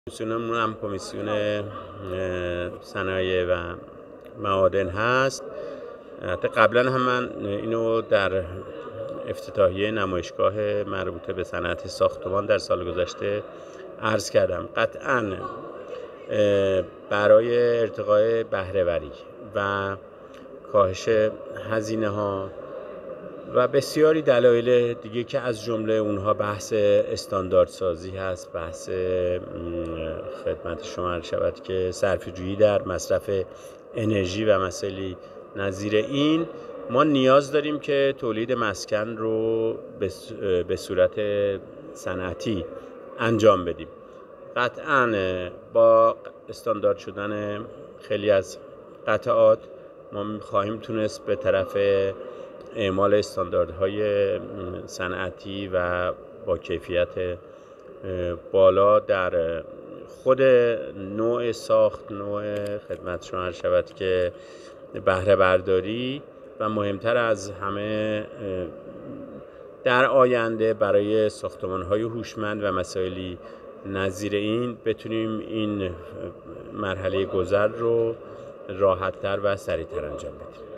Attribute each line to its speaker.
Speaker 1: کمیسیونمون هم کمیسیون صنایع و معادن هست. حتی قبلا هم من اینو در افتتاحیه نمایشگاه مربوطه به صنعت ساختمان در سال گذشته عرض کردم. قطعاً برای ارتقای بهره‌وری و کاهش هزینه ها و بسیاری دلایل دیگه که از جمله اونها بحث استانداردسازی هست، بحث خدمت شما عرض شود که صرفه‌جویی در مصرف انرژی و مسائلی نظیر این، ما نیاز داریم که تولید مسکن رو به صورت صنعتی انجام بدیم. قطعاً با استاندارد شدن خیلی از قطعات ما خواهیم تونست به طرف اعمال استانداردهای صنعتی و با کیفیت بالا در خود نوع ساخت، نوع خدمت شما عرض شود که بهره برداری و مهمتر از همه در آینده برای ساختمان‌های هوشمند و مسائلی نظیر این بتونیم این مرحله گذر رو راحت‌تر و سریع‌تر انجام بدیم.